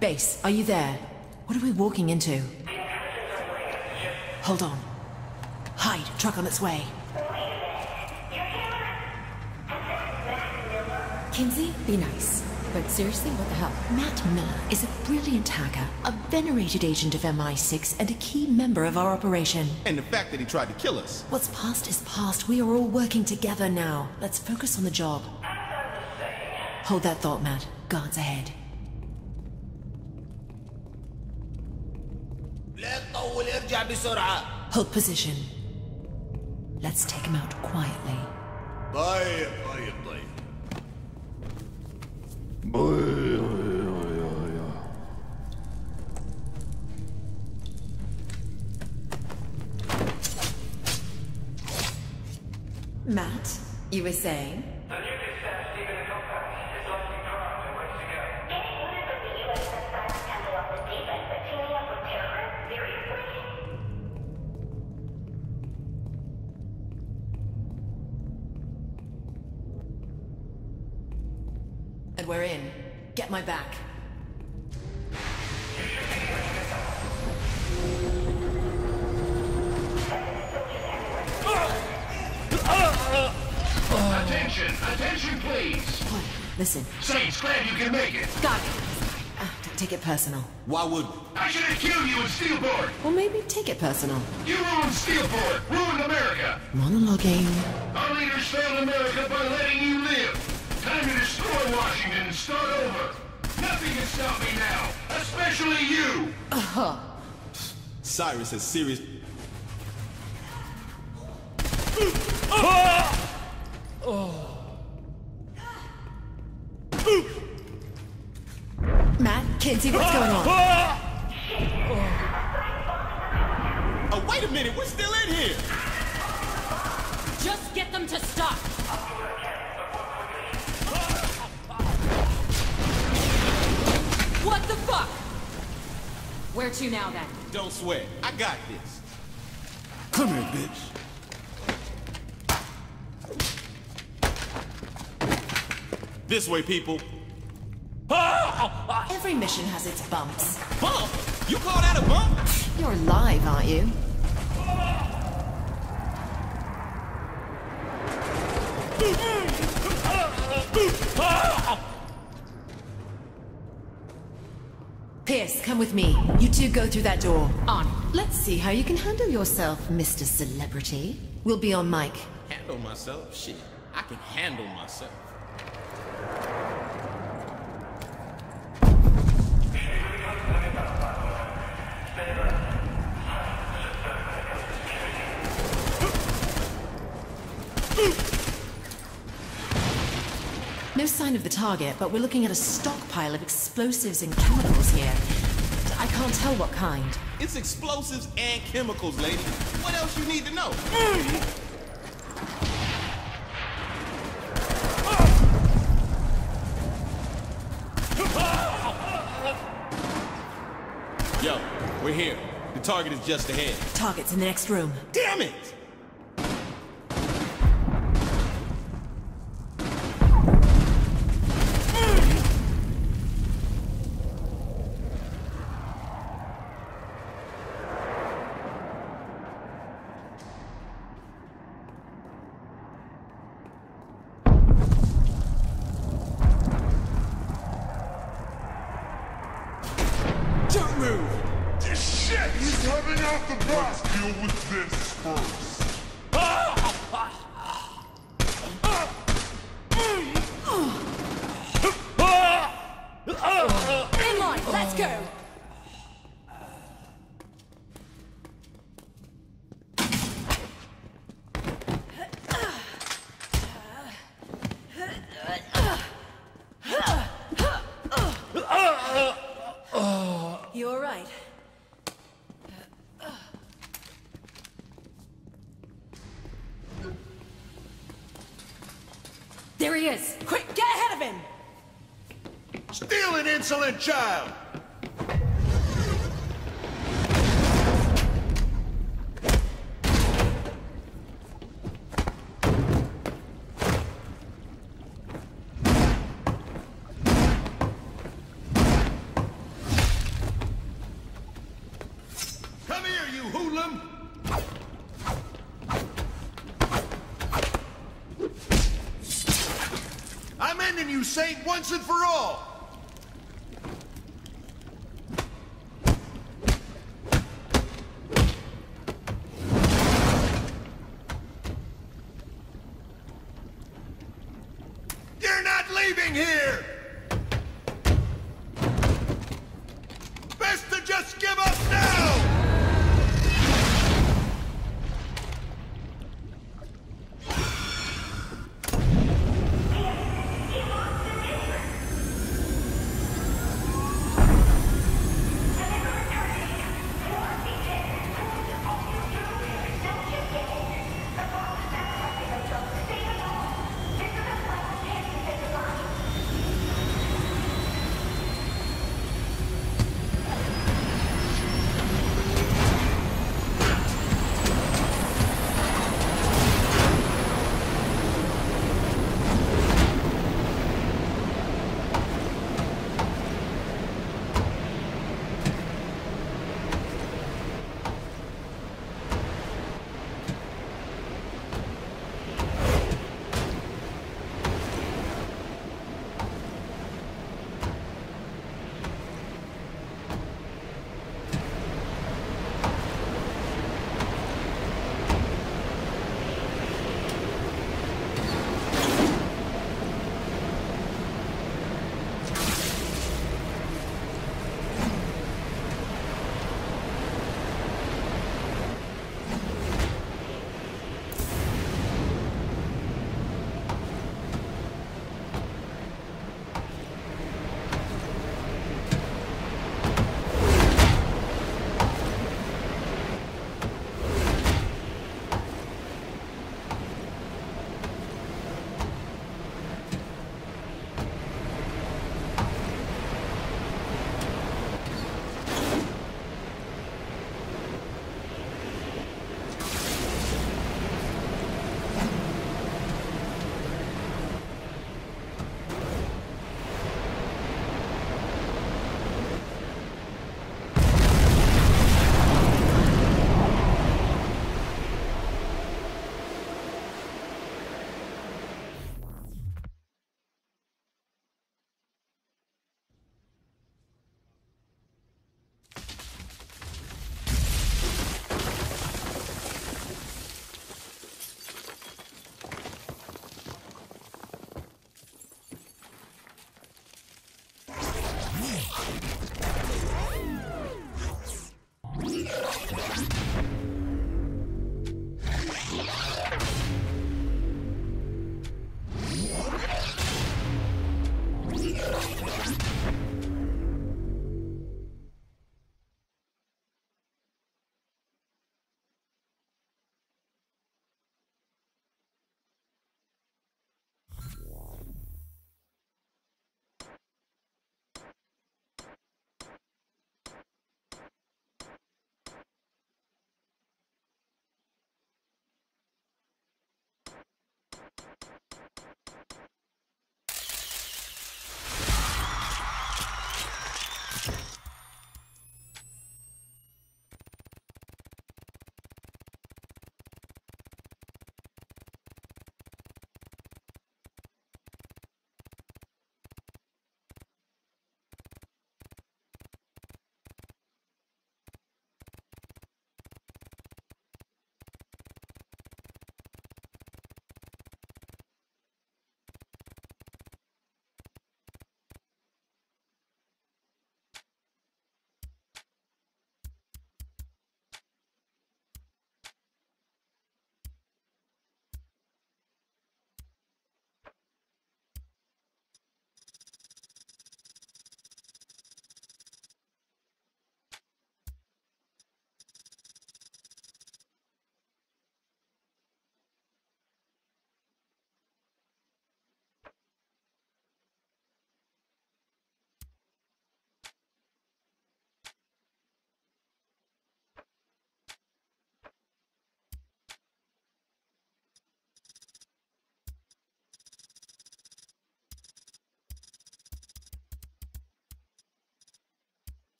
Base, are you there? What are we walking into? Hold on. Hide, truck on its way. Kinsey, be nice. But seriously, what the hell? Matt Miller is a brilliant hacker, a venerated agent of MI6, and a key member of our operation. And the fact that he tried to kill us. What's past is past. We are all working together now. Let's focus on the job. Hold that thought, Matt. Guards ahead. Hold position. Let's take him out quietly. Matt, you were saying? And we're in. Get my back. Attention, please. What? Listen. Saints, glad you can make it. Got it. Don't take it personal. Why would... I should have killed you in Steelport. Or maybe take it personal. You ruined Steelport, ruined America. Monologuing. Our leaders failed America by letting you live. Time to destroy Washington and start over. Nothing can stop me now, especially you. Cyrus has serious... Matt, Kinsey, what's going on? Oh, wait a minute, we're still in here! Just get them to stop! What the fuck? Where to now, then? Don't sweat, I got this. Come here, bitch. This way, people. Every mission has its bumps. Bump? You call that a bump? You're alive, aren't you? Pierce, come with me. You two go through that door. On. Let's see how you can handle yourself, Mr. Celebrity. We'll be on mic. Handle myself? Shit, I can handle myself. No sign of the target, but we're looking at a stockpile of explosives and chemicals here. I can't tell what kind. It's explosives and chemicals, lady. What else you need to know? Yo, we're here. The target is just ahead. Target's in the next room. Damn it! Don't move! This shit! He's coming out the box! Let's deal with this first. In line, let's go! You all right? There he is! Quick, get ahead of him! Steal an insolent child! you saint once and for all! You're not leaving here! Best to just give up now!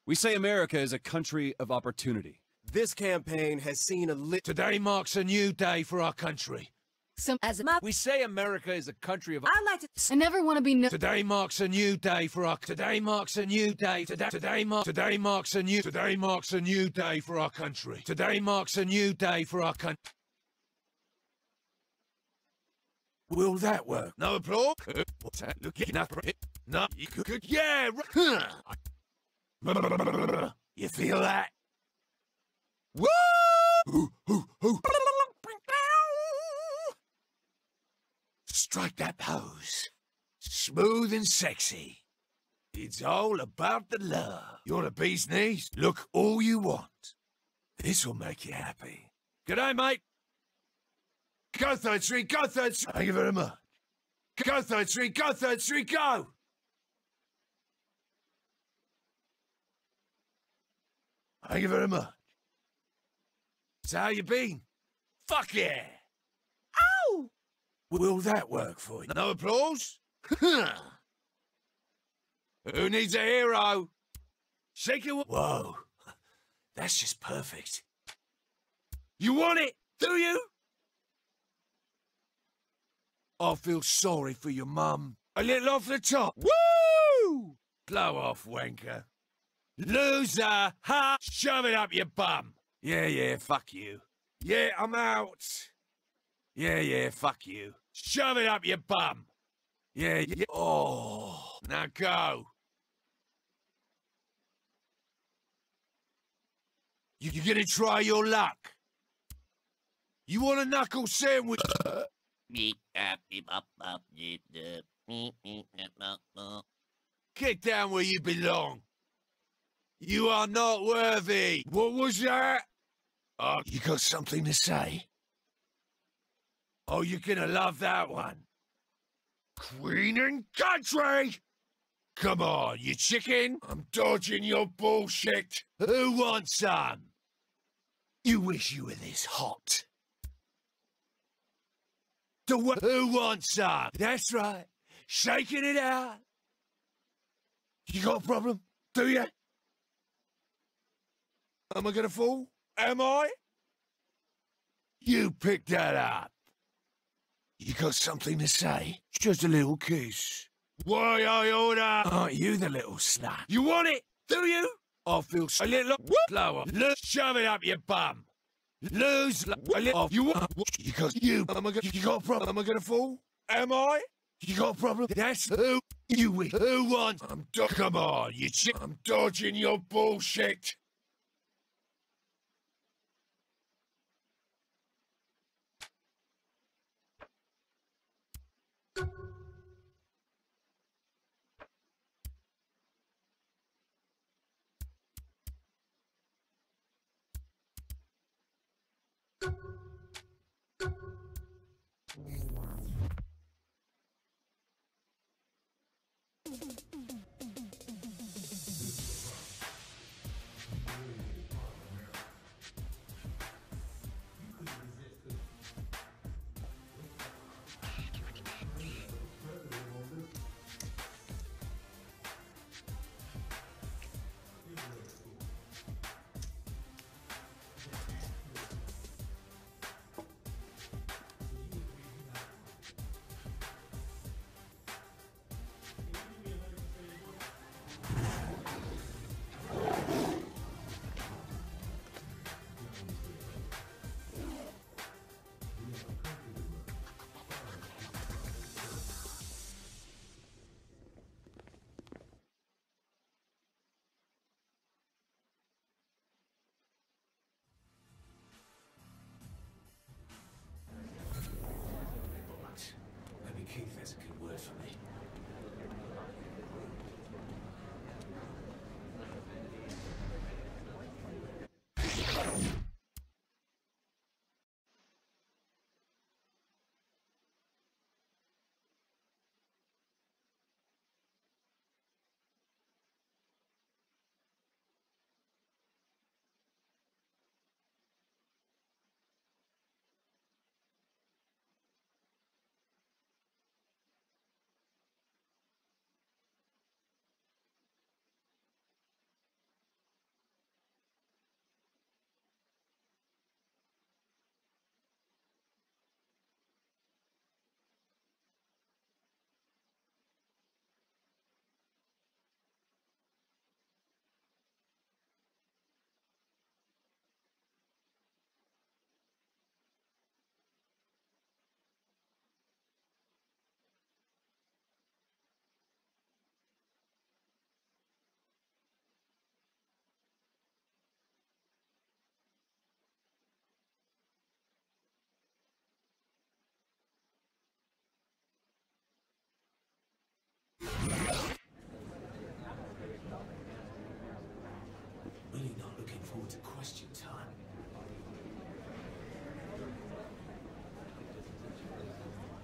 We say America is a country of opportunity. This campaign has seen a Today marks a new day for our country. We say America is a country of... I like to... I never want to be... Today marks a new day for our... Today marks a new day. Today marks a new day for our country. Today marks a new day for our country. Will that work? No applause? What's that? Look, no, you could... Yeah! You feel that? Woo! Strike that pose. Smooth and sexy. It's all about the love. You're the bee's knees. Look all you want. This'll make you happy. G'day, mate. Go, 3rd Street, go, 3rd Street. Thank you very much. Go, 3rd Street, go, 3rd Street, go! Thank you very much. So how you been? Fuck yeah! Ow! Will that work for you? No applause? Who needs a hero? Shake your... Whoa. That's just perfect. You want it, do you? I feel sorry for your mum. A little off the top. Woo! Blow off, wanker. Loser! Ha! Shove it up your bum! Yeah, fuck you. Yeah, I'm out. Yeah, fuck you. Shove it up your bum! Yeah. Oh, now go. You gonna try your luck? You want a knuckle sandwich? Get down where you belong. You are not worthy. What was that? Oh, you got something to say? Oh, you're gonna love that one. Queen and country! Come on, you chicken. I'm dodging your bullshit. Who wants some? You wish you were this hot. Who wants some? That's right. Shaking it out. You got a problem? Do you? Am I gonna fall? Am I? You picked that up. You got something to say? Just a little kiss. Why I order? Aren't you the little slut? You want it? Do you? I feel a little lower. Shove it up your bum. Lose a little. You want? You got you. You got a problem? Am I gonna fall? Am I? You got a problem? That's who you wish. Who wants? Come on, you chick. I'm dodging your bullshit.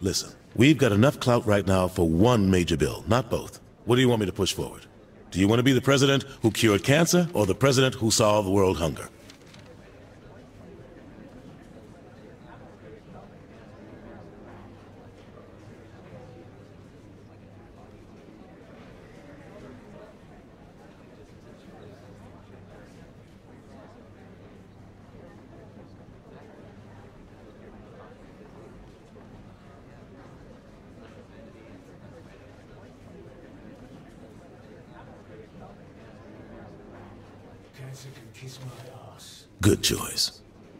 Listen, we've got enough clout right now for one major bill, not both. What do you want me to push forward? Do you want to be the president who cured cancer or the president who solved world hunger? Cancer can kiss my ass. Good choice.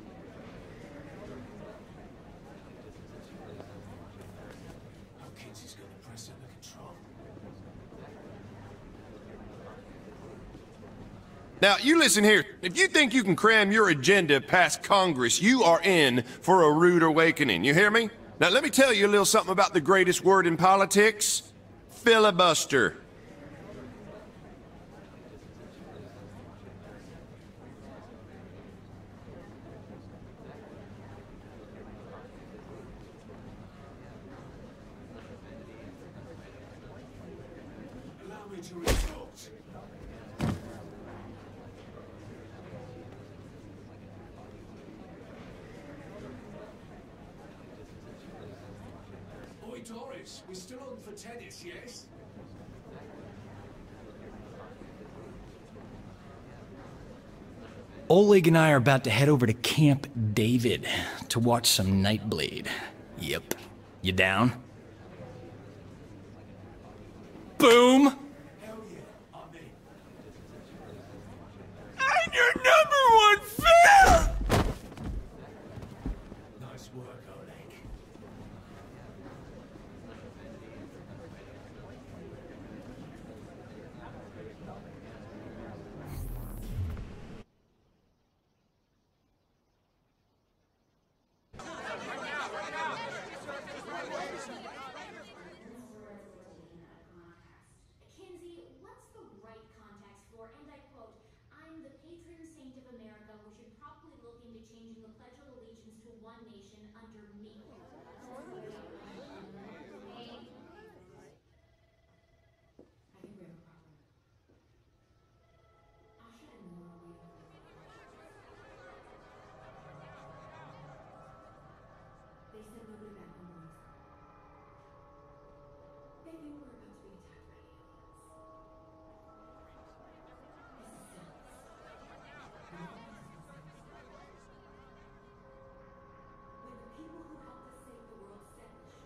Kinsey's gonna press under control. Now, you listen here. If you think you can cram your agenda past Congress, you are in for a rude awakening. You hear me? Now, let me tell you a little something about the greatest word in politics. Filibuster. Allow me to retort. Oi, Doris, we're still on for tennis, yes? Oleg and I are about to head over to Camp David to watch some Nightblade. Yep. You down? Boom! Hell yeah, I'm in. I'm your #1 fan! Nice work, Oleg. Kinsey, what's the right context for, and I quote, I'm the patron saint of America who should probably look into changing the Pledge of Allegiance to one nation under me. I think we have a problem. Asha and Nora waiting for the They said nobody back home believes them. They think we're about to be attacked by aliens. This is sense. When the people who helped us save the world said we should.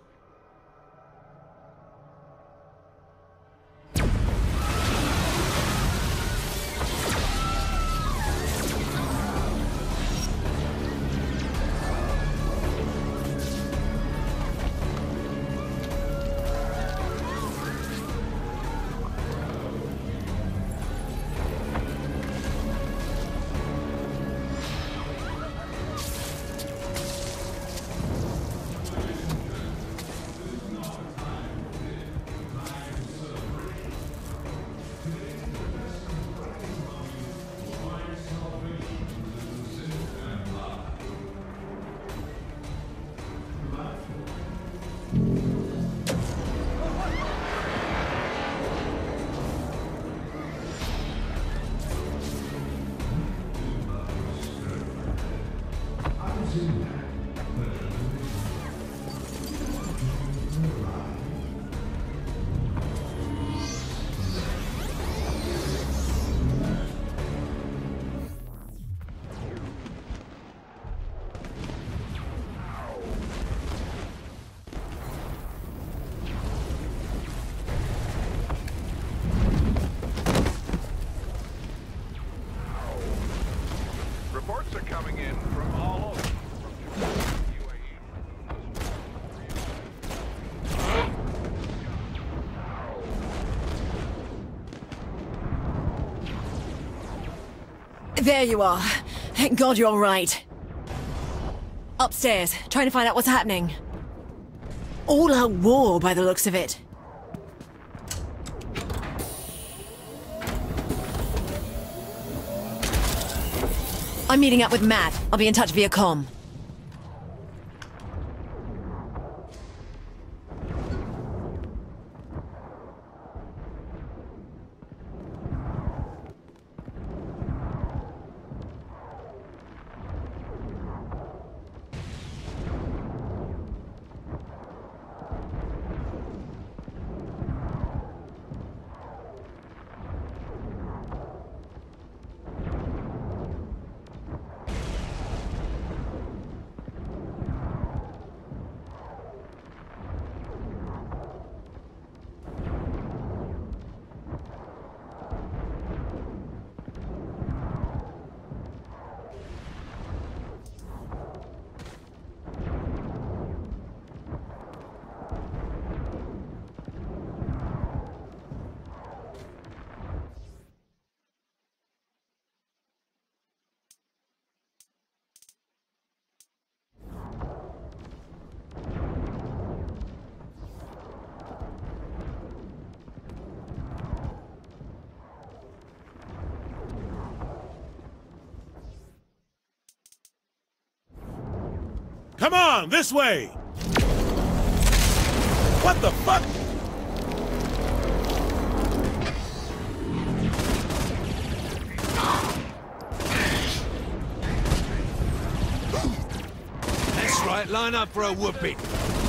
Reports are coming in from all over. There you are. Thank God you're all right. Upstairs, trying to find out what's happening. All-out war by the looks of it. I'm meeting up with Matt. I'll be in touch via comm. Come on, this way! What the fuck? That's right, line up for a whooping.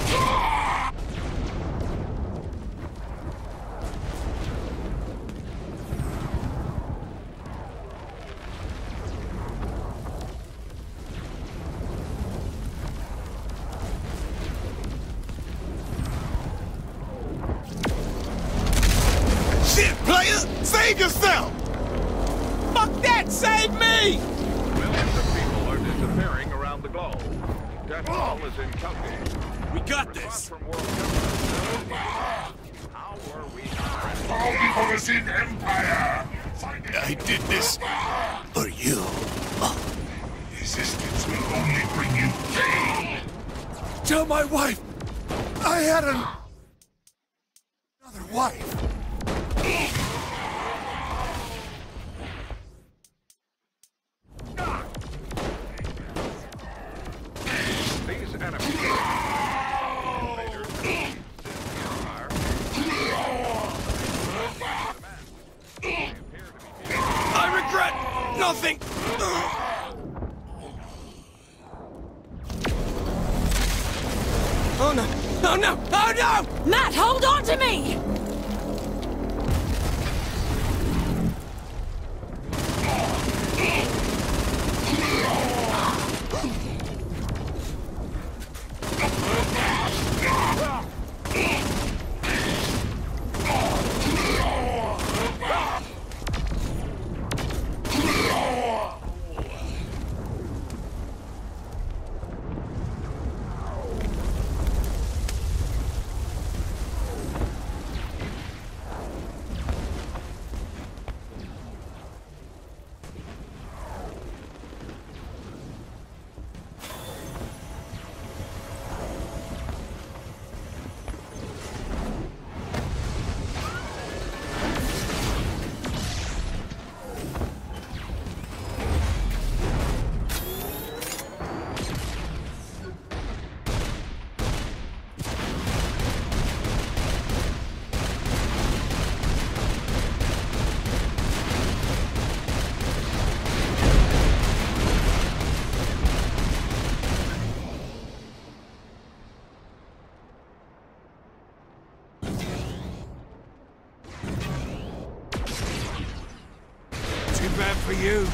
Shit, player! Save yourself! Fuck that! Save me! Millions of people are disappearing around the globe. Death toll is incalculable. We got this! From world government. How were we not? All because in Empire! I did this for you. Resistance will only bring you pain! Tell my wife I had another wife. These enemies I regret nothing! Oh no! Oh no! Oh no! Matt, hold on to me! Too bad for you.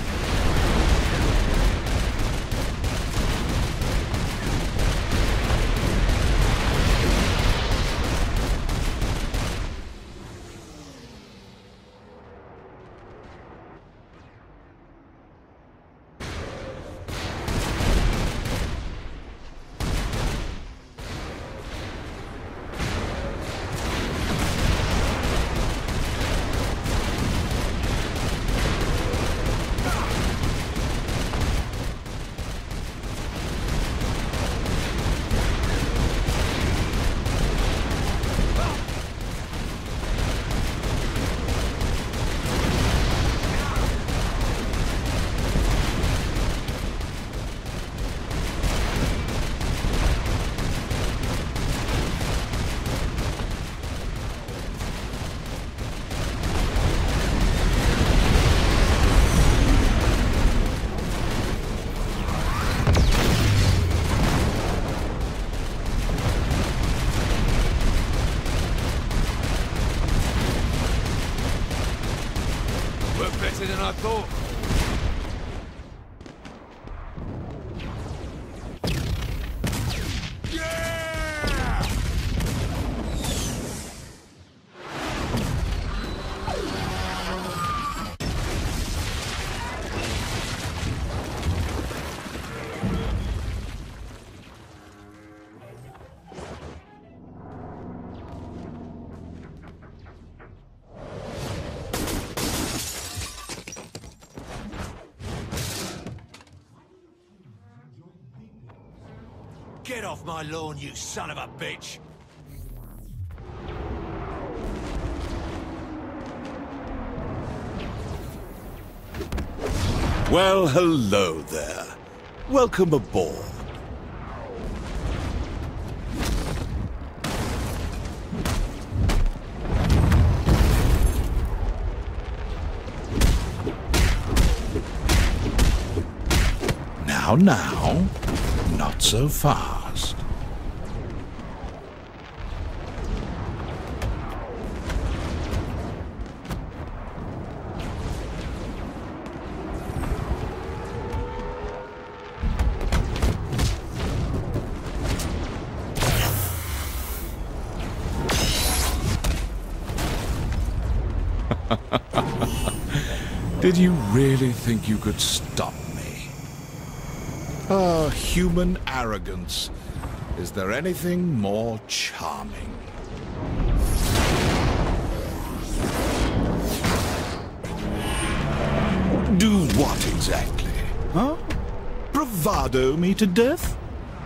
Worked better than I thought. Get off my lawn, you son of a bitch! Well, hello there. Welcome aboard. Now, now. Not so fast. Did you really think you could stop me? Ah, human arrogance. Is there anything more charming? Do what exactly? Huh? Bravado me to death?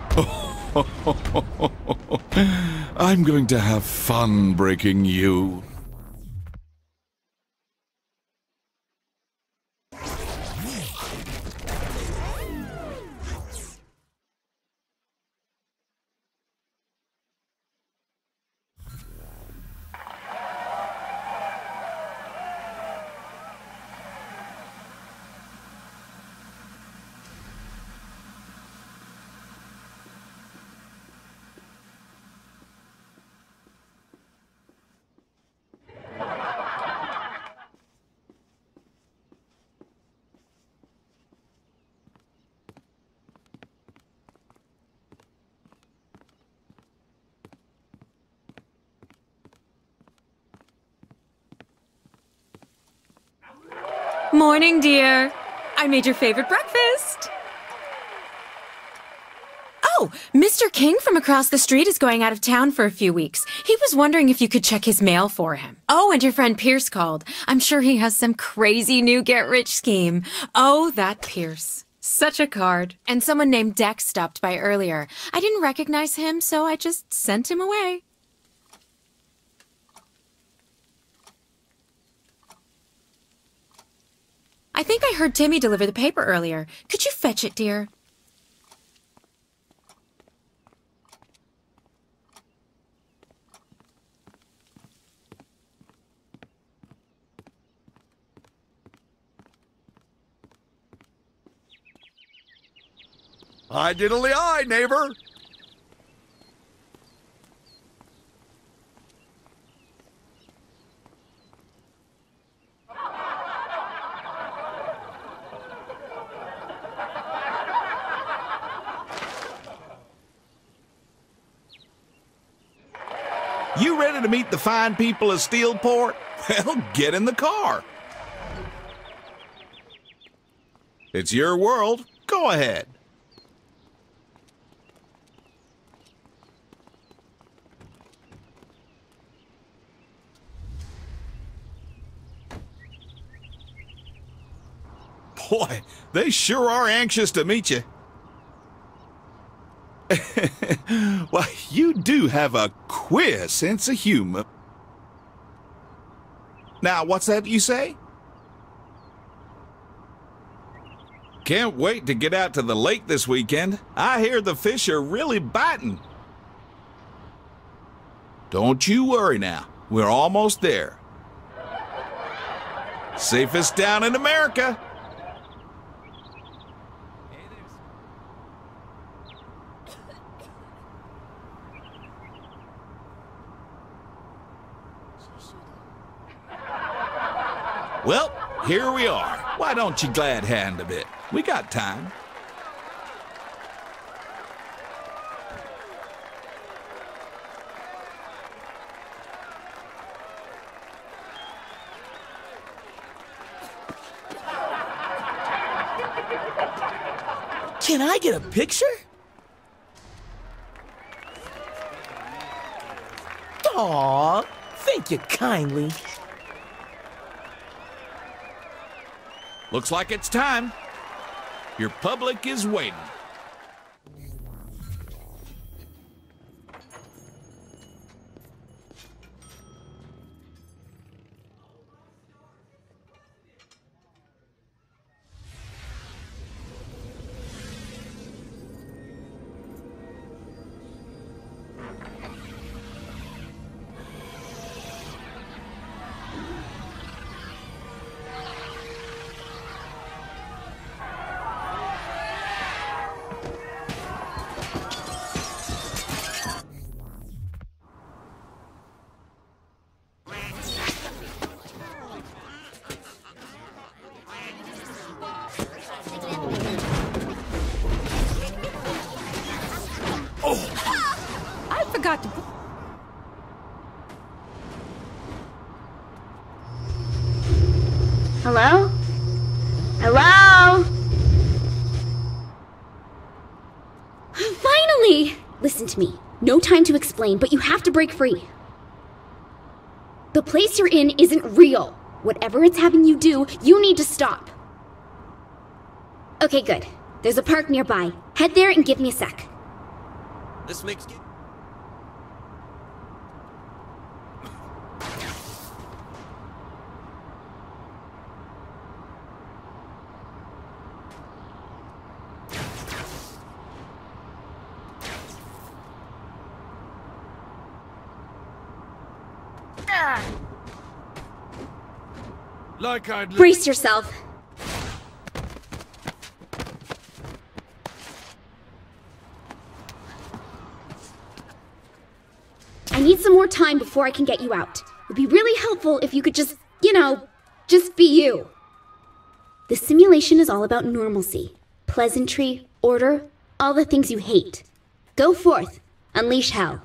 I'm going to have fun breaking you. Morning, dear. I made your favorite breakfast. Oh, Mr. King from across the street is going out of town for a few weeks. He was wondering if you could check his mail for him. Oh, and your friend Pierce called. I'm sure he has some crazy new get-rich scheme. Oh, that Pierce. Such a card. And someone named Dex stopped by earlier. I didn't recognize him, so I just sent him away. I think I heard Timmy deliver the paper earlier. Could you fetch it, dear? Hi, diddly eye, neighbor. You ready to meet the fine people of Steelport? Well, get in the car. It's your world. Go ahead. Boy, they sure are anxious to meet you. Well, you do have a queer sense of humor. Now, what's that you say? Can't wait to get out to the lake this weekend. I hear the fish are really biting. Don't you worry now. We're almost there. Safest town in America. Well, here we are. Why don't you glad hand a bit? We got time. Can I get a picture? Aw, thank you kindly. Looks like it's time. Your public is waiting. got to... Hello? Hello? Finally! Listen to me. No time to explain, but you have to break free. The place you're in isn't real. Whatever it's having you do, you need to stop. Okay, good. There's a park nearby. Head there and give me a sec. This makes... Like I'd... Brace yourself. I need some more time before I can get you out. It'd be really helpful if you could just, just be you. The simulation is all about normalcy, pleasantry, order, all the things you hate. Go forth. Unleash hell.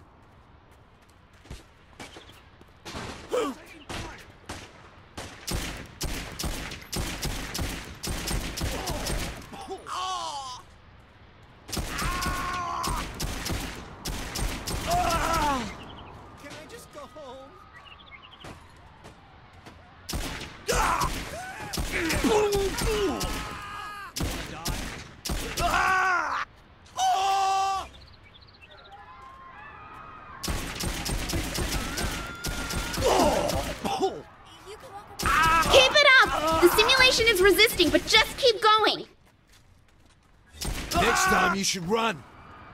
Keep it up! The simulation is resisting, but just keep going! Next time you should run.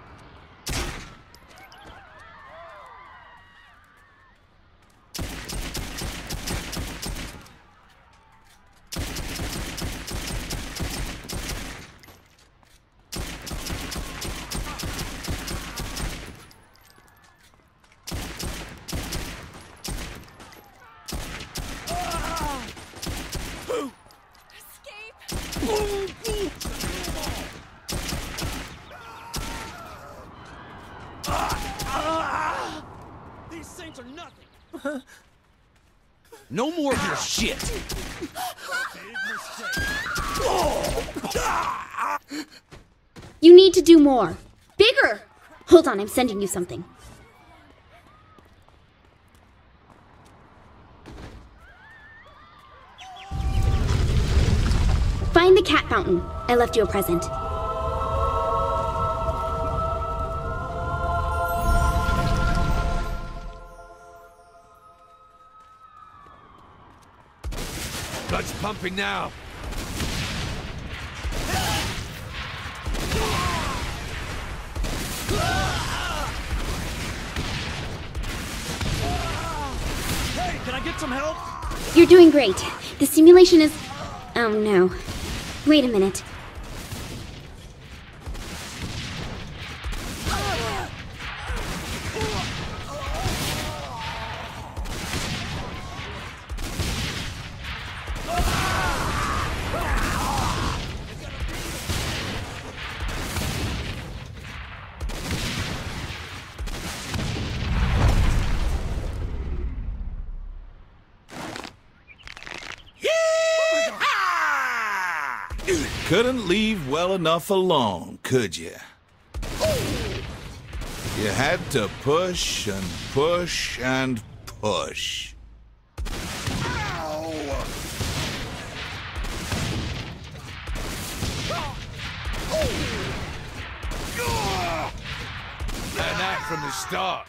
These saints are nothing! No more of your shit! You need to do more. Bigger! Hold on, I'm sending you something. Find the cat fountain. I left you a present. Blood's pumping now. Hey, can I get some help? You're doing great. The simulation is... Oh no. Wait a minute. Couldn't leave well enough alone, could you? You had to push and push and push. And that from the start.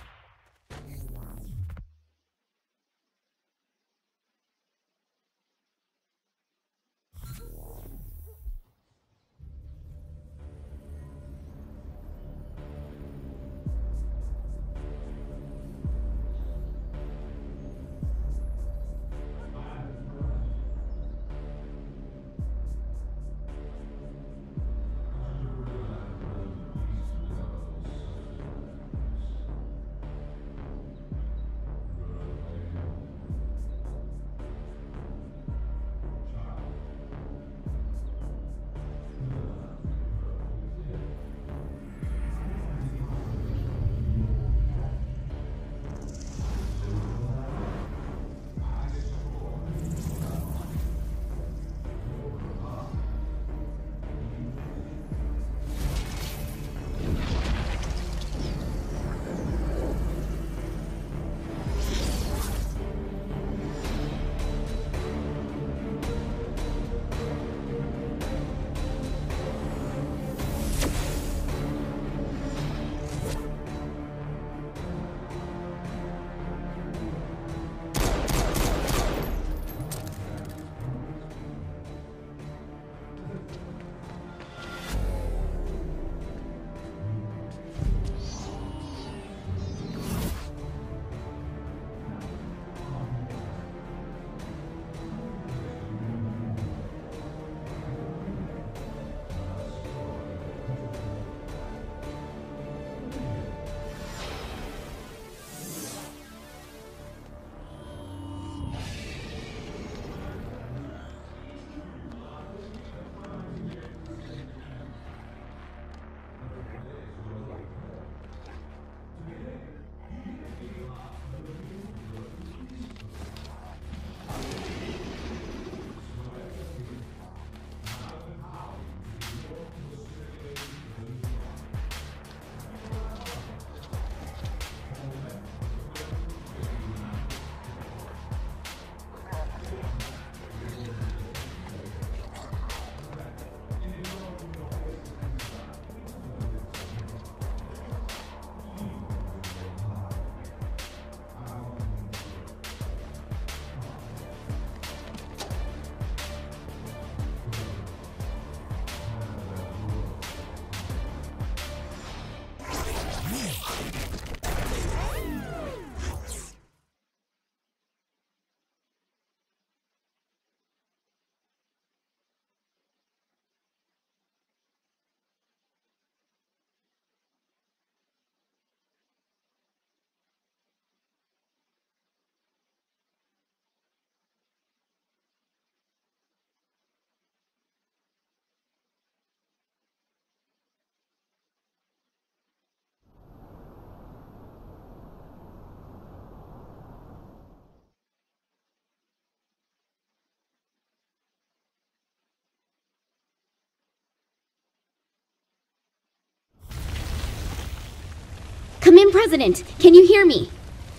I'm president. Can you hear me?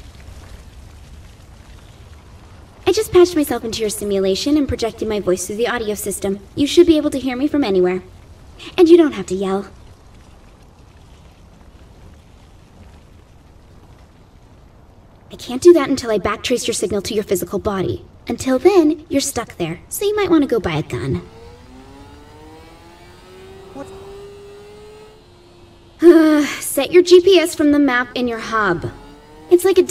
I just patched myself into your simulation and projected my voice through the audio system. You should be able to hear me from anywhere. And you don't have to yell. I can't do that until I backtrace your signal to your physical body. Until then, you're stuck there, so you might want to go buy a gun. Set your GPS from the map in your hub. It's like a...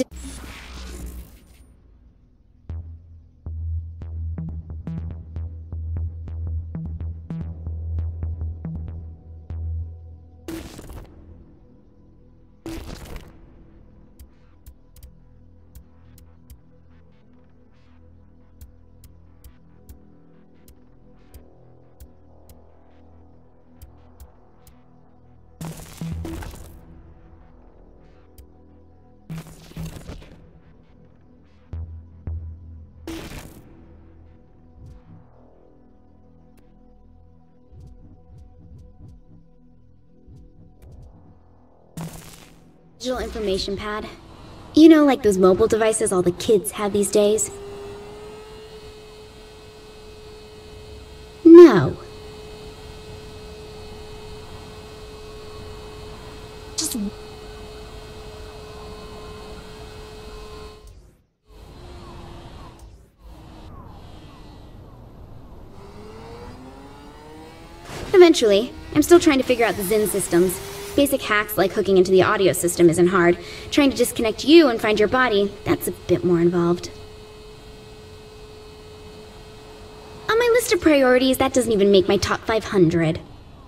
digital information pad. You know, like those mobile devices all the kids have these days? No. Just... Eventually. I'm still trying to figure out the Zin systems. Basic hacks like hooking into the audio system isn't hard. Trying to disconnect you and find your body, that's a bit more involved. On my list of priorities, that doesn't even make my top 500.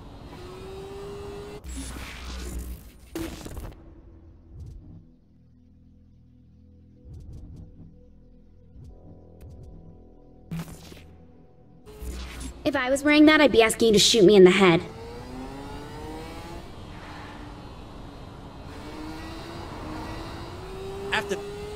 If I was wearing that, I'd be asking you to shoot me in the head. After...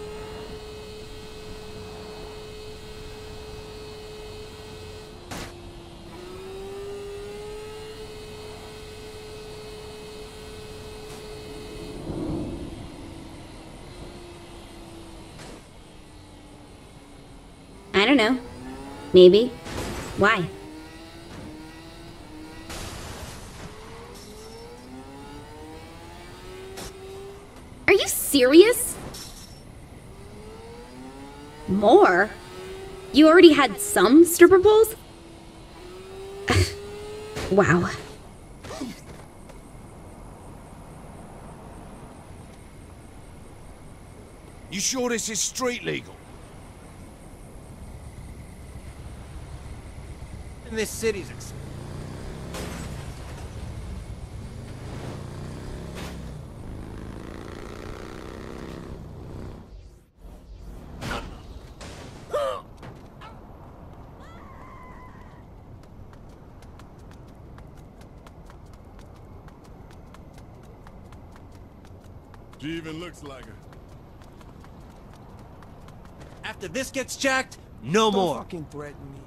I don't know. Maybe. Why? Are you serious? More? You already had some stripper poles? Wow. You sure this is street legal? In this city's... She even looks like her. After this gets jacked, no more. Don't fucking threaten me.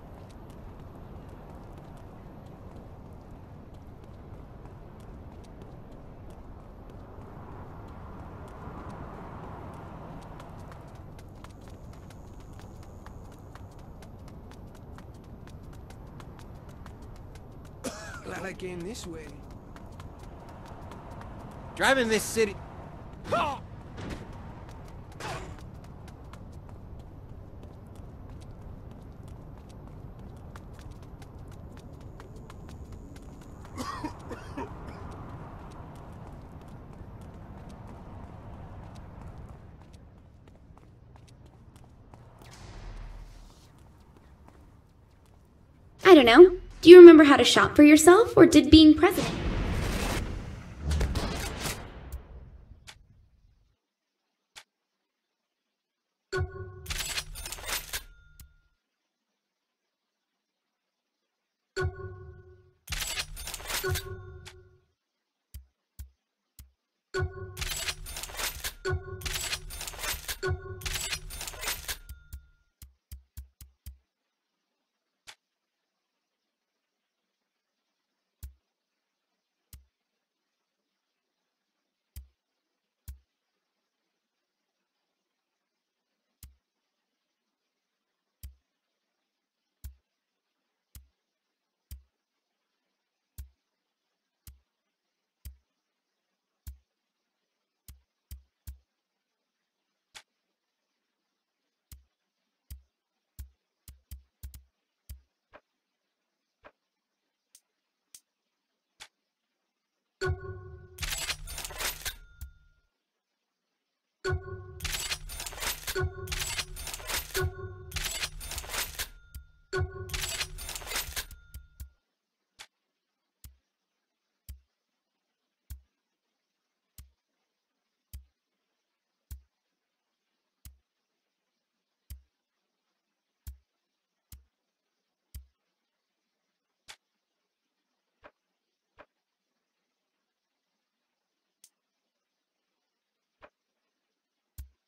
Glad I came this way. Driving this city... I don't know. Do you remember how to shop for yourself, or did being president?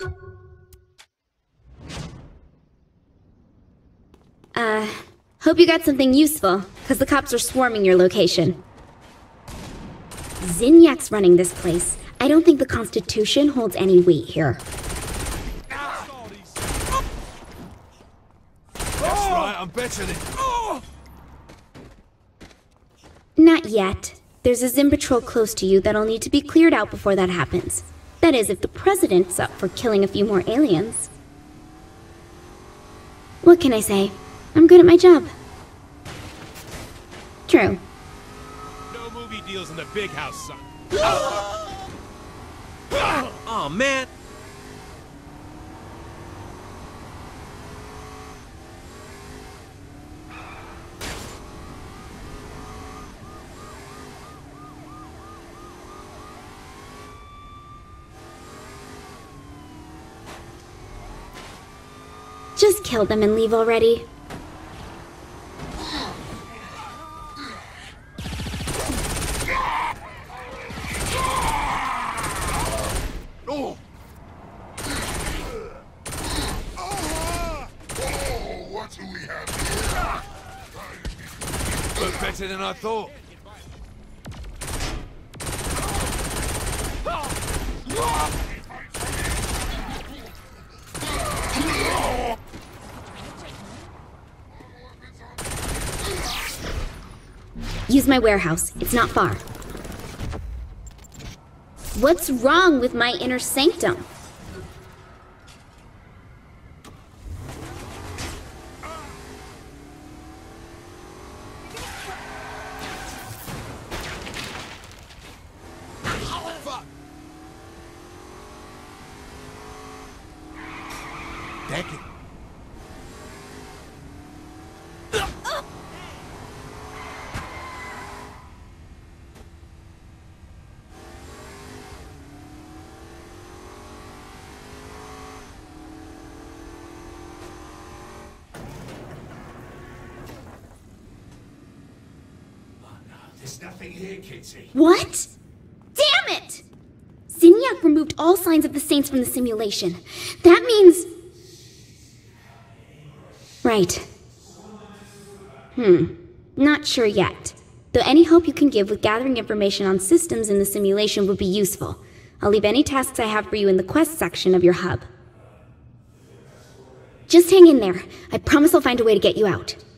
Hope you got something useful, because the cops are swarming your location. Zinyak's running this place. I don't think the Constitution holds any weight here. That's right, I'm better than... Not yet. There's a Zim patrol close to you that'll need to be cleared out before that happens. That is, if the president's up for killing a few more aliens. What can I say? I'm good at my job. True. No movie deals in the big house, son. Oh, man. Just kill them and leave already. Oh! What do we have here? Look better than I thought. Use my warehouse. It's not far. What's wrong with my inner sanctum? Thank you. There's nothing here, Kitty. What? Damn it! Zinyak removed all signs of the Saints from the simulation. That means... Right. Not sure yet. Though any help you can give with gathering information on systems in the simulation would be useful. I'll leave any tasks I have for you in the quest section of your hub. Just hang in there. I promise I'll find a way to get you out.